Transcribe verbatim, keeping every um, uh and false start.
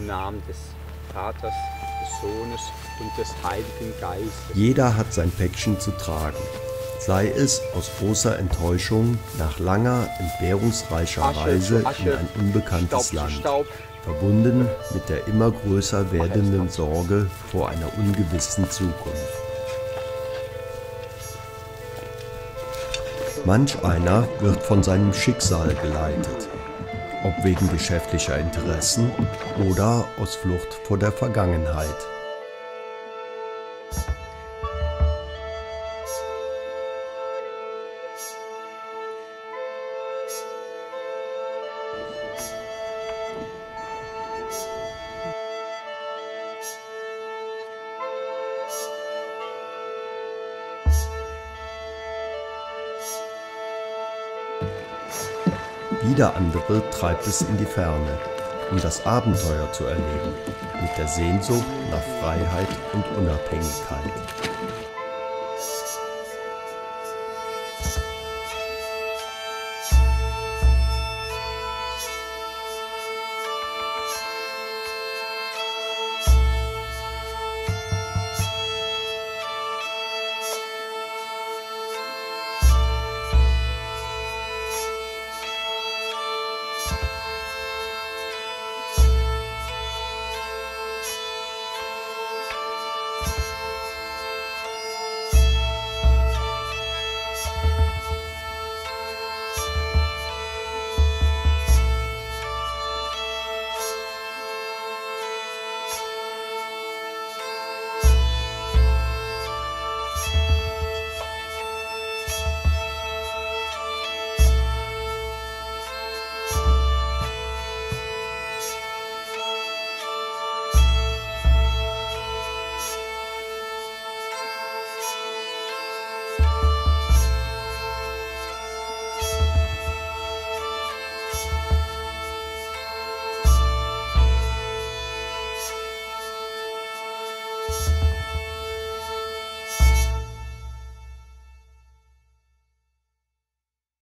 Im Namen des Vaters, des Sohnes und des Heiligen Geistes. Jeder hat sein Päckchen zu tragen, sei es aus großer Enttäuschung nach langer, entbehrungsreicher Asche Reise zu Asche, in ein unbekanntes Staub zu Land, Staub. verbunden mit der immer größer werdenden Sorge vor einer ungewissen Zukunft. Manch einer wird von seinem Schicksal geleitet, ob wegen geschäftlicher Interessen oder aus Flucht vor der Vergangenheit. Wieder andere treibt es in die Ferne, um das Abenteuer zu erleben, mit der Sehnsucht nach Freiheit und Unabhängigkeit.